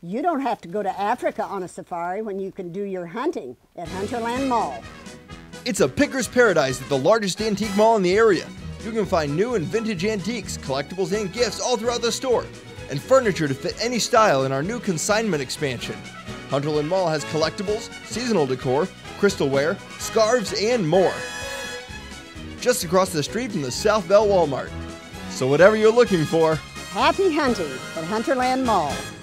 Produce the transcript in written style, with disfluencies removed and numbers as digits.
You don't have to go to Africa on a safari when you can do your hunting at Hunterland Mall. It's a picker's paradise at the largest antique mall in the area. You can find new and vintage antiques, collectibles, and gifts all throughout the store, and furniture to fit any style in our new consignment expansion. Hunterland Mall has collectibles, seasonal decor, crystalware, scarves, and more. Just across the street from the South Bell Walmart. So whatever you're looking for, Happy hunting at Hunterland Mall.